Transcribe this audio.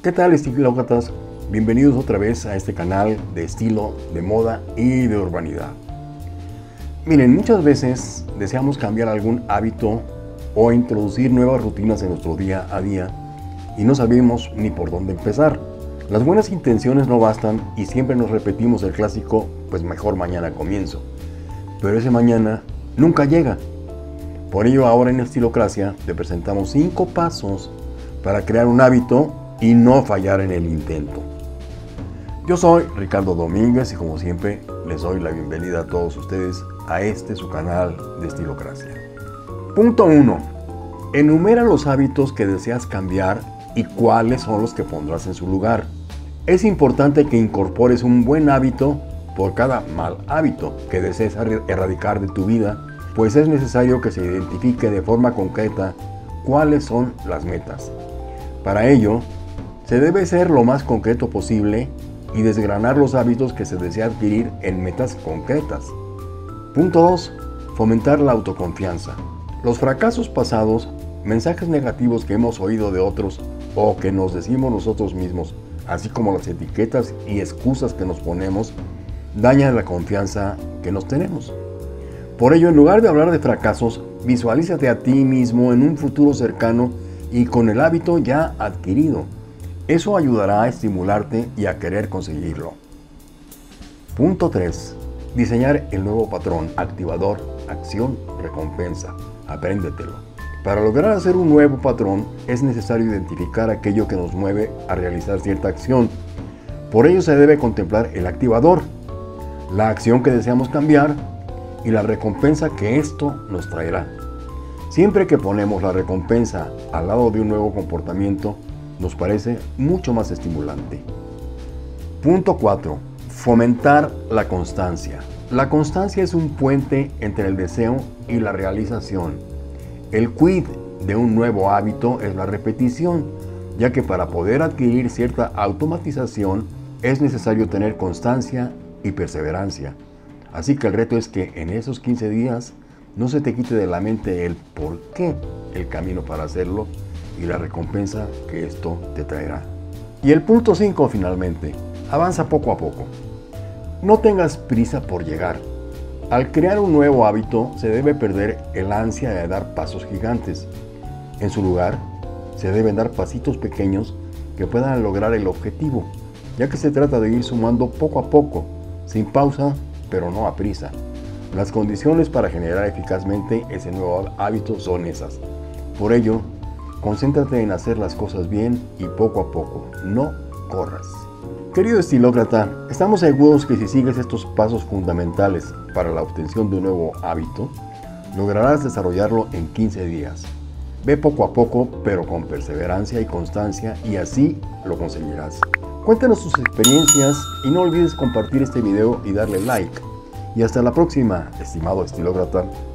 ¿Qué tal, estilócratas? Bienvenidos otra vez a este canal de estilo, de moda y de urbanidad. Miren, muchas veces deseamos cambiar algún hábito o introducir nuevas rutinas en nuestro día a día y no sabemos ni por dónde empezar. Las buenas intenciones no bastan y siempre nos repetimos el clásico, pues mejor mañana comienzo. Pero ese mañana nunca llega. Por ello, ahora en Estilocracia te presentamos 5 pasos para crear un hábito y no fallar en el intento. Yo soy Ricardo Domínguez y como siempre les doy la bienvenida a todos ustedes a su canal de Estilocracia. Punto 1. Enumera los hábitos que deseas cambiar y cuáles son los que pondrás en su lugar. Es importante que incorpores un buen hábito por cada mal hábito que desees erradicar de tu vida, pues es necesario que se identifique de forma concreta cuáles son las metas. Para ello, se debe ser lo más concreto posible y desgranar los hábitos que se desea adquirir en metas concretas. Punto 2. Fomentar la autoconfianza. Los fracasos pasados, mensajes negativos que hemos oído de otros o que nos decimos nosotros mismos, así como las etiquetas y excusas que nos ponemos, dañan la confianza que nos tenemos. Por ello, en lugar de hablar de fracasos, visualízate a ti mismo en un futuro cercano y con el hábito ya adquirido. Eso ayudará a estimularte y a querer conseguirlo. Punto 3. Diseñar el nuevo patrón, activador, acción, recompensa. Apréndetelo. Para lograr hacer un nuevo patrón es necesario identificar aquello que nos mueve a realizar cierta acción. Por ello se debe contemplar el activador, la acción que deseamos cambiar y la recompensa que esto nos traerá. Siempre que ponemos la recompensa al lado de un nuevo comportamiento, nos parece mucho más estimulante. Punto 4. Fomentar la constancia. La constancia es un puente entre el deseo y la realización. El quid de un nuevo hábito es la repetición, ya que para poder adquirir cierta automatización es necesario tener constancia y perseverancia. Así que el reto es que en esos 15 días no se te quite de la mente el por qué, el camino para hacerlo y la recompensa que esto te traerá. Y el punto 5 finalmente, avanza poco a poco. No tengas prisa por llegar. Al crear un nuevo hábito se debe perder el ansia de dar pasos gigantes. En su lugar, se deben dar pasitos pequeños que puedan lograr el objetivo, ya que se trata de ir sumando poco a poco, sin pausa, pero no a prisa. Las condiciones para generar eficazmente ese nuevo hábito son esas. Por ello, concéntrate en hacer las cosas bien y poco a poco, no corras. Querido estilócrata, estamos seguros que si sigues estos pasos fundamentales para la obtención de un nuevo hábito, lograrás desarrollarlo en 15 días. Ve poco a poco, pero con perseverancia y constancia, y así lo conseguirás. Cuéntanos tus experiencias y no olvides compartir este video y darle like. Y hasta la próxima, estimado estilócrata.